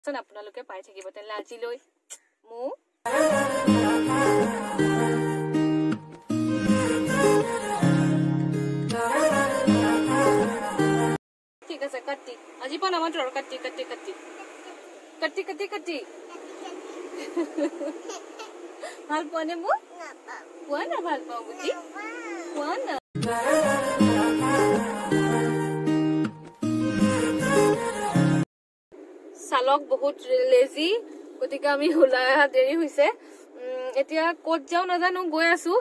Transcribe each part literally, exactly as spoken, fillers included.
আপোনালোকে পাই থাকিব তেলে আজিলৈ মু ঠিক আছে কাটি আজি পা নামা তোৰ কাটি কাটি কাটি কাটি কাটি কাটি ভাল পোৱানে মু পোৱা না ভাল পাওঁ বুটি পোৱা না চালক বহুত লেজি গতিকে আমি ওলাই অহা দেৰি হৈছে এতিয়া ক'ত যাওঁ নাজানো গৈ আছো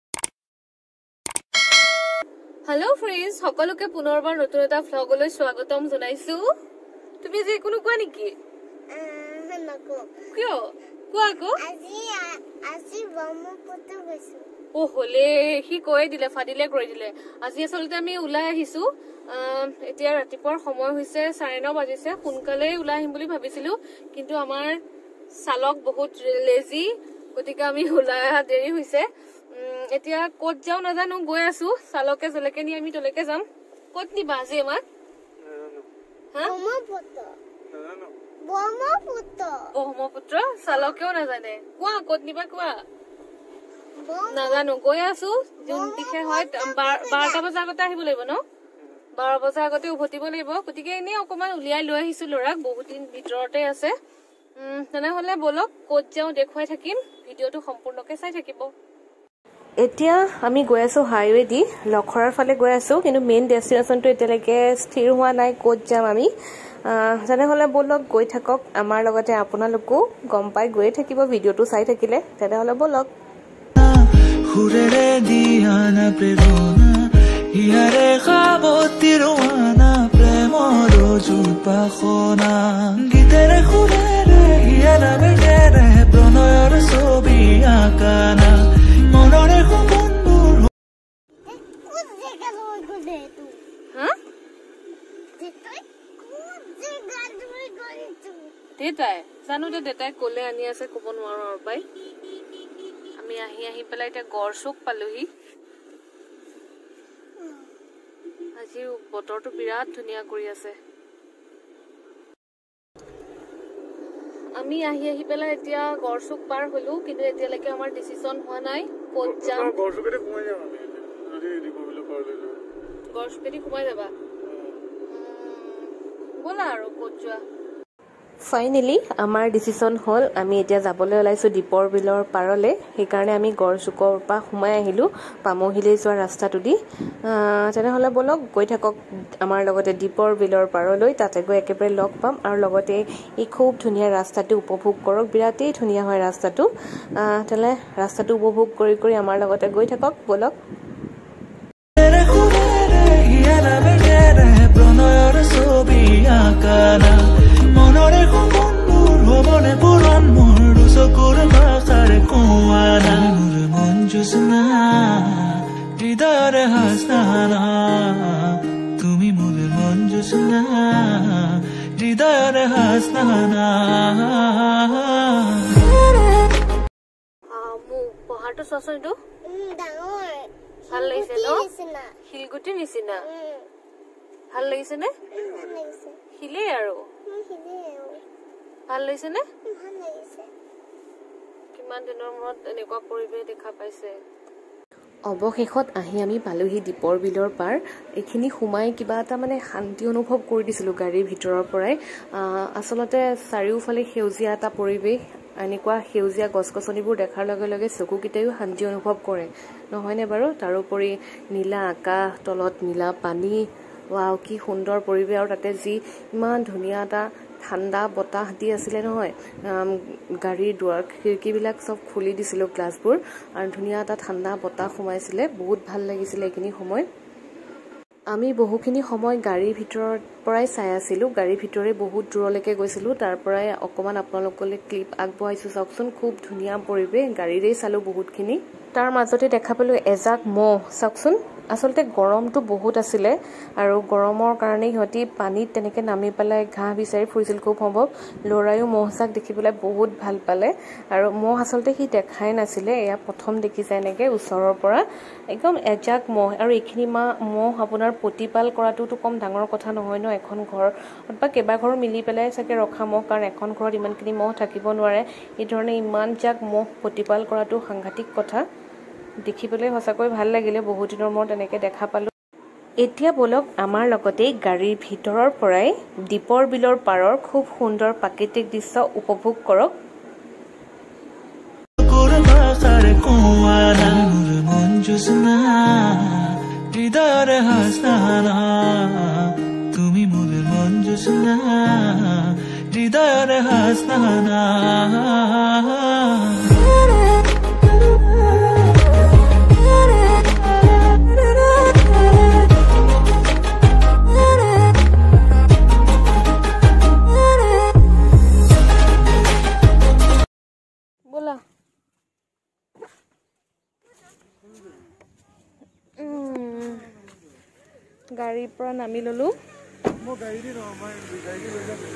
হেল্ল' ফ্ৰেণ্ডছ সকলোকে পুনৰবাৰ নতুন এটা ভ্লগলৈ স্বাগতম জনাইছো তুমি যে কোনো কোৱা নেকি নকো কিয় কোৱা কো আজি আজি ব্ৰহ্মপুত্ৰ গৈছো ও হলে হি কৈ দিলে ফাদিলে কৰি দিলে আজি আসলতে আমি ওলাই আহিছো এতিয়া ৰাতিপুৱাৰ সময় হৈছে চাৰে ন বাজিছে সোনকালে ওলাই আহিম বুলি ভাবিছিলো কিন্তু আমাৰ চালক বহুত লেজি গতিকে আমি ওলাই অহা দেৰি হৈছে এতিয়া ক'ত যাওঁ নাজানো গৈ আছো চালকে জলেকে নি আমি তলেকে যাম ক'ত নিবা আজি আমাক ব্ৰহ্মপুত্ৰ ব্ৰহ্মপুত্ৰ ব্ৰহ্মপুত্ৰ চালকেও নাজানে কোৱা ক'ত নিবা কোৱা নাজানো গৈ আছো যোন দিশে হয় বাৰটা বজাৰ আগতে আহিব লাগিব ন বাৰ বজাৰ আগতে উভতিব লাগিব গতিকে এনেই অকমান উলিয়াই লৈ আহিছো ল'ৰাক বহুত দিন ভিতৰতে আছে তেনেহলে বলক ক'ত যাওঁ দেখুৱাই থাকিম ভিডিঅ'টো সম্পূৰ্ণকে চাই থাকিব এতিয়া আমি গৈ আছো হাইৱে দি লখৰাৰ ফালে গৈ আছো কিন্তু মেইন ডেষ্টিনেশ্যনটো এতিয়ালৈকে স্থিৰ হোৱা নাই ক'ত যাম আমি তেনেহলে বলক গৈ থাকক আমাৰ লগতে আপোনালোকো গম পাই গৈ থাকিব ভিডিঅ'টো চাই থাকিলে তেনেহলে বলক হুৰেৰে দিয়ানা প্ৰেৰণা ইয়াৰে খাবতিৰৱানা প্ৰেমৰ জুপাখনা গীতেৰে সুৰেৰে ইয়াৰা বেগেৰে প্ৰণয়ৰ ছবি আঁকানা মনৰে সপোনবোৰ কোন জেগা লৈ গ'লে তু হা দেতাই কোন জেগা লৈ গ'লে তু দেতাই জানো দে দেতাই ক'লে আনি আছে ক'ব নোৱাৰো আৰু পাই আমি আহি আহি পেলাই এতিয়া গড়চুক পালোহি আজি বতৰটো বিৰাট ধুনীয়া কৰি আছে আমি আহি আহি পেলাই এতিয়া গড়চুক পাৰ হলো কিন্তু এতিয়ালৈকে আমাৰ ডিচিশন হোৱা নাই ক'ত যাম গড়চুকেদি সোমাই যাম আমি যদি দীপবিল পাৰ লৈ যাওঁ গড়চুকেদি সোমাই যাবা বলা আৰু ক'ত যোৱা ফাইনেলি আমাৰ ডিচিশন হ'ল আমি এতিয়া যাবলৈ ওলাইছো দীপৰ বিলৰ পাৰলে সেইকাৰণে আমি গড়চুকৰ পৰা সোমাই আহিলো পামহিলে যোৱা ৰাস্তাটো দি তেনেহলে বলক গৈ থাকক আমাৰ লগতে দীপৰ বিলৰ পাৰলৈ তাতে গৈ একেবাৰে লগ পাম আৰু লগতে এই খুব ধুনীয়া ৰাস্তাটো উপভোগ কৰক বিৰাটেই ধুনীয়া হয় ৰাস্তাটো তেলে ৰাস্তাটো উপভোগ কৰি কৰি আমাৰ লগতে গৈ থাকক বলক প্ৰণয়ৰ ছবি আঁকানা মনৰে সপোনবোৰ হ'বনে পূৰণ মোৰ চকুৰ ভাষাৰে কোৱানা মোৰ মন জোচনা হৃদয়ৰে হাসনা তুমি মোৰ মন জোচনা হৃদয়ৰে হাসনা মোক পহাৰটো চোৱাচোন এইটো ডাঙৰ ভাল লাগিছে ন শিলগুটি নিচিনা ভাল লাগিছে নে শিলে আৰু ভাল লাগিছে নে কিমান দিনৰ মূৰত এনেকুৱা পৰিৱেশ দেখা পাইছে অৱশেষত আহি আমি পালোহি দীপৰ বিলৰ পাৰ এইখিনি সোমাই কিবা এটা মানে শান্তি অনুভৱ কৰি দিছিলো গাড়ীৰ ভিতৰৰ পৰাই আচলতে চাৰিওফালে সেউজীয়া এটা পৰিৱেশ এনেকুৱা সেউজীয়া গছ গছনিবোৰ দেখাৰ লগে লগে চকুকেইটাইও শান্তি অনুভৱ কৰে নহয়নে বাৰু তাৰোপৰি নীলা আকাশ তলত নীলা পানী ৱাও কি সুন্দৰ পৰিৱেশ আৰু তাতে যি ইমান ধুনীয়া এটা ঠাণ্ডা বতাহ দি আছিলে নহয় গাড়ীৰ দুৱাৰ খিৰিকীবিলাক চব খুলি দিছিলো গ্লাছবোৰ আৰু ধুনীয়া এটা ঠাণ্ডা বতাহ সোমাইছিলে বহুত ভাল লাগিছিলে এইখিনি সময় আমি বহুখিনি সময় গাড়ীৰ ভিতৰৰ পৰাই চাই আছিলো গাড়ীৰ ভিতৰে বহুত দূৰলৈকে গৈছিলো তাৰ পৰাই অকমান আপোনালোকলৈ ক্লিপ আগবঢ়াইছো চাওকচোন খুব ধুনীয়া পৰিৱেশ গাড়ীৰেই চালো বহুতখিনি তাৰ মাজতে দেখা পালো এজাক মহ চাওকচোন আচলতে গৰমটো বহুত আছিলে আৰু গৰমৰ কাৰণে সিহঁতি পানীত তেনেকৈ নামি পেলাই ঘাঁহ বিচাৰি ফুৰিছিল খুব সম্ভৱ ল'ৰায়ো মহজাক দেখি পেলাই বহুত ভাল পালে আৰু মহ আচলতে সি দেখাই নাছিলে এয়া প্ৰথম দেখিছে এনেকৈ ওচৰৰ পৰা একদম এজাক মহ আৰু এইখিনি মা মহ আপোনাৰ প্ৰতিপাল কৰাটোতো কম ডাঙৰ কথা নহয় ন এখন ঘৰ বা কেইবাঘৰো মিলি পেলাই চাগে ৰখা মহ কাৰণ এখন ঘৰত ইমানখিনি মহ থাকিব নোৱাৰে এই ধৰণে ইমান জাক মহ প্ৰতিপাল কৰাটো সাংঘাতিক কথা দেখিবলৈ সঁচাকৈ ভাল লাগিলে বহুত দিনৰ মূৰত এনেকৈ দেখা পালোঁ এতিয়া বলক আমাৰ লগতে গাড়ীৰ ভিতৰৰ পৰাই দীপৰ বিলৰ পাৰৰ খুব সুন্দৰ প্ৰাকৃতিক দৃশ্য উপভোগ কৰক তুমি মোৰ মন জোছনা হৃদয়ৰ হাসনা बोला গাড়ীৰ পৰা নামি ললো মই গাড়ী দি নহয় মই গাড়ী লৈ যাম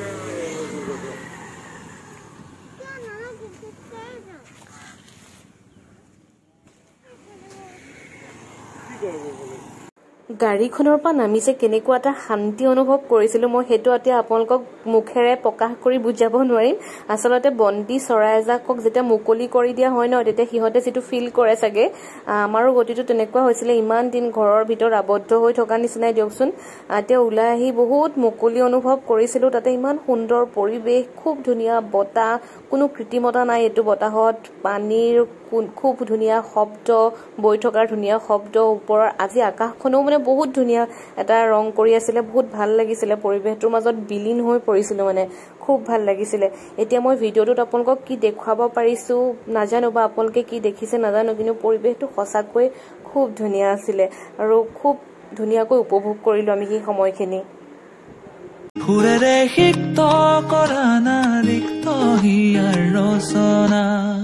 কি কৰিব বলে গাড়ীখনৰ পৰা নামি যে কেনেকুৱা এটা শান্তি অনুভৱ কৰিছিলো মই হেতু এতিয়া আপোনালোকক মুখেৰে প্ৰকাশ কৰি বুজাব নোৱাৰিম আচলতে বন্দি চৰাইজাকক যেতিয়া মুকলি কৰি দিয়া হয় ন তেতিয়া হিহতে যেটো ফিল কৰে চাগে আমাৰো গতিটো তেনেকুৱা হৈছিলে ইমান দিন ঘৰৰ ভিতৰত আবদ্ধ হৈ থকা নিচিনাই দিয়কচোন এতিয়া ওলাই আহি বহুত মুকলি অনুভৱ কৰিছিলো তাতে ইমান সুন্দৰ পৰিবেশ খুব ধুনীয়া বতাহ কোনো কৃত্ৰিমতা নাই এটো বতাহত পানীৰ খুব ধুনীয়া শব্দ বৈ থকাৰ ধুনীয়া শব্দ ওপৰৰ আজি আকাশখনো মানে বহুত ধুনীয়া এটা ৰং কৰি আছিল বহুত ভাল লাগিছিল পৰিবেশটোৰ মাজত বিলীন হৈ পৰিছিল মানে খুব ভাল লাগিছিল এতিয়া মই ভিডিওটোত আপোনালোকক কি দেখাব পাৰিছো নাজানো বা আপোনালোকে কি দেখিছে নাজানো কিন্তু পৰিবেশটো সঁচাকৈ খুব ধুনীয়া আছিল আৰু খুব ধুনীয়াকৈ উপভোগ কৰিলো আমি এই সময়খিনি ফুৰেৰে হিক্ত কৰা না ৰিক্ত হিয়াৰ ৰচনা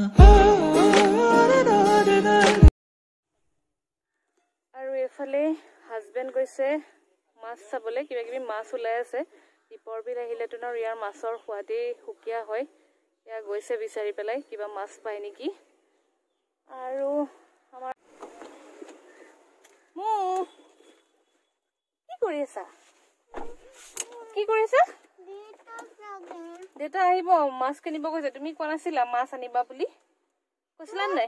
আৰু এফালে হাজবেণ্ড গৈছে মাছ চাবলৈ কিবা কিবি মাছ ওলাই আছে দীপৰ বিল আহিলে তো ইয়াৰ মাছৰ সোৱাদেই সুকীয়া হয় ইয়া গৈছে বিচাৰি পেলাই কিবা মাছ পায় নেকি আৰু আমাৰ মো কি কৰি আছা কি কৰিছা দেউতা আহিব মাছ কিনিব গৈছে তুমি কোৱা নাছিলা মাছ আনিবা বুলি কৈছিলা নাই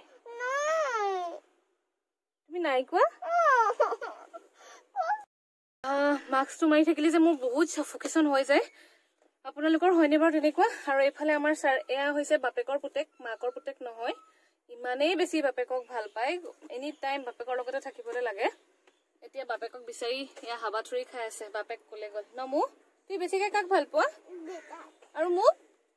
তুমি নাই কোৱা মাস্কটো মাৰি থাকিলে যে মোৰ বহুত সাফোকেশন হৈ যায় আপোনালোকৰ হয়নে বাৰু তেনেকুৱা আৰু এফালে আমাৰ স্যাৰ এয়া হৈছে বাপেকৰ পুতেক মাকৰ পুতেক নহয় ইমানেই বেছি বাপেকক ভাল পায় এনি টাইম বাপেকৰ লগতে থাকিবলৈ লাগে এতিয়া বাপেকক বিচাৰি এয়া হাবাথুৰি খাই আছে বাপেক কলে গল নমু তুই বেছিকে কাক ভাল পোৱা আৰু মোক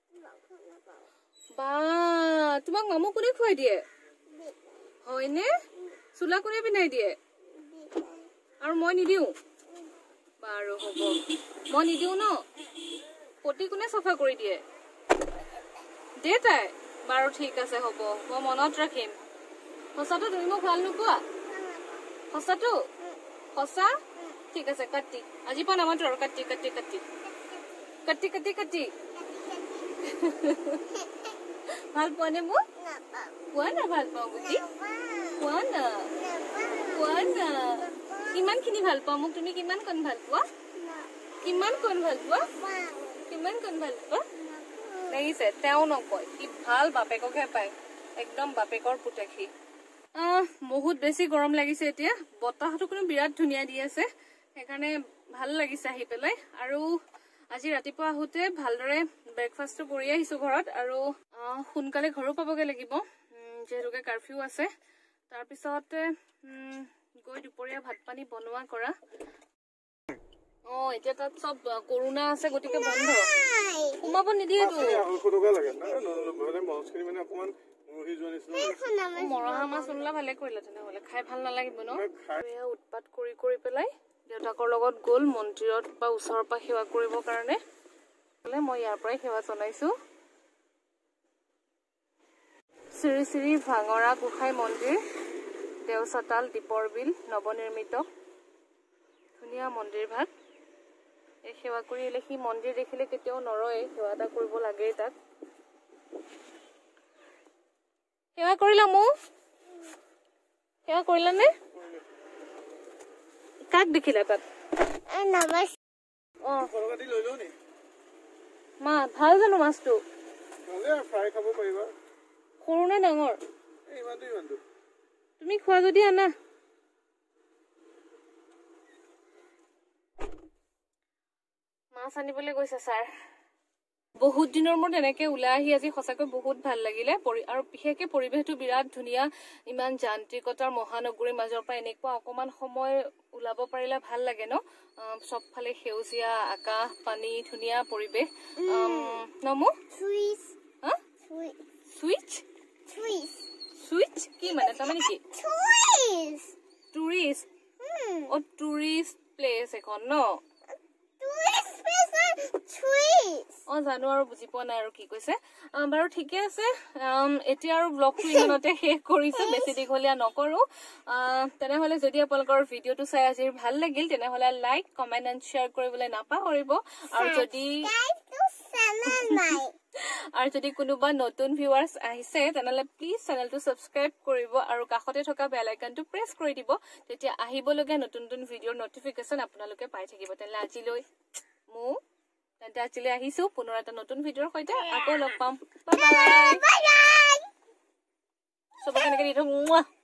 বা তোমাক মামু কোনে খুৱাই দিয়ে হয়নে চুলা কোনে পিনাই দিয়ে আৰু মই নিদিও বাৰু হ'ব মই নিদিও ন পটি কোনে সফা কৰি দিয়ে দেতাই বাৰু ঠিক আছে হ'ব মই মনত ৰাখিম সঁচাটো তুমি মোক ভাল নোপোৱা সঁচাটো সঁচা ঠিক আছে কাটি আজি পা নামাতো আৰু কাটি কাটি কাটি কাটি কাটি কাটি ভাল পোৱা নে মোক পোৱা না ভাল পাওঁ গুটি পোৱা না পোৱা না কিমান খিনি ভাল পাওঁ মোক তুমি কিমান কণ ভাল পোৱা কিমান কণ ভাল পোৱা কিমান কণ ভাল পোৱা লাগিছে তেওঁ নকয় কি ভাল বাপেককহে পায় একদম বাপেকৰ পুতেকি বহুত বেছি গৰম লাগিছে এতিয়া বতাহটো কোনো বিৰাট ধুনীয়া দি আছে সেইকাৰণে ভাল লাগিছে আহি পেলাই আৰু আজি ৰাতিপুৱা আহোতে ভালদৰে ব্ৰেকফাষ্টটো কৰি আহিছো ঘৰত আৰু সোনকালে ঘৰো পাবগে লাগিব যেহেতুকে কাৰফিউ আছে তাৰপিছত গৈ দুপৰীয়া ভাত পানী বনোৱা কৰা অ এতিয়া তাত সব কৰোনা আছে গতিকে বন্ধ সোমাব নিদিয়েতো মৰহা মাছ ওলা ভালে কৰিলে তেনেহ'লে খাই ভাল নালাগিব ন এয়া উৎপাত কৰি কৰি পেলাই দেউতাকৰ লগত গ'ল মন্দিৰত বা ওচৰৰ পৰা সেৱা কৰিবৰ কাৰণে মই ইয়াৰ পৰাই সেৱা জনাইছো শ্ৰী শ্ৰী ভাঙৰা গোসাঁই মন্দিৰ দেওচতাল দীপৰ বিল নৱনিৰ্মিত ধুনীয়া মন্দিৰ ভাগ এই সেৱা কৰি এলেখি মন্দিৰ দেখিলে কেতিয়াও নৰয় সেৱা এটা কৰিব লাগে তাক সেৱা কৰিলা মো সেৱা কৰিলা নে কাক দেখিলা তাত নমস্কাৰ অ সৰকাতি লৈ লও নি মা ভাল জানো মাছটো ভালে ফ্ৰাই খাব পাৰিবা সৰু নে ডাঙৰ এই ইমানটো ইমানটো তুমি খোৱা যদি আনা মাছ আনিবলৈ গৈছে ছাৰ বহুত দিনৰ মূৰত এনেকে ওলাই আহি আজি সঁচাকৈ বহুত ভাল লাগিলে আৰু বিশেষকৈ পৰিৱেশটো বিৰাট ধুনীয়া ইমান যান্ত্ৰিকতাৰ মহানগৰীৰ মাজৰ পৰা এনেকুৱা অকমান সময় ওলাব পাৰিলে ভাল লাগে ন সবফালে সেউজীয়া আকাশ পানী ধুনীয়া পৰিৱেশ নমো চুইচ হা সুইচ চুইচ সুইচ কি মানে তাৰমানে কি চুইচ টুৰিষ্ট অ টুৰিষ্ট প্লেচ এখন ন টুৰিষ্ট প্লেচ চুইচ অ জানো আৰু বুজি পোৱা নাই আৰু কি কৈছে বাৰু ঠিকে আছে এতিয়া আৰু ব্লগটো ইমানতে শেষ কৰিছো বেছি দীঘলীয়া নকৰো তেনেহলে যদি আপোনালোকৰ ভিডিঅ'টো চাই আজি ভাল লাগিল তেনেহলে লাইক কমেন্ট এণ্ড শ্বেয়াৰ কৰিবলৈ নাপাহৰিব আৰু যদি আৰু যদি কোনোবা নতুন ভিউৱাৰ্ছ আহিছে তেনেহলে প্লিজ চেনেলটো সাবস্ক্ৰাইব কৰিব আৰু কাষতে থকা বেল আইকনটো প্ৰেছ কৰি দিব তেতিয়া আহিবলগীয়া নতুন নতুন ভিডিঅ'ৰ নটিফিকেশ্যন আপোনালোকে পাই থাকিব তেনেহলে আজিলৈ মো তেন্তে আজিলৈ আহিছো পুনৰ এটা নতুন ভিডিঅ'ৰ সৈতে আকৌ লগ পাম বাই বাই চবকে এনেকৈ দি থওঁ